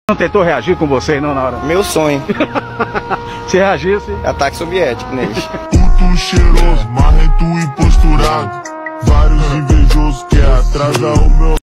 Não tentou reagir com vocês não na hora? Meu sonho. Se reagisse... Ataque soviético neles. Puto cheiroso, marrento e posturado. Vários invejosos que atrasam o meu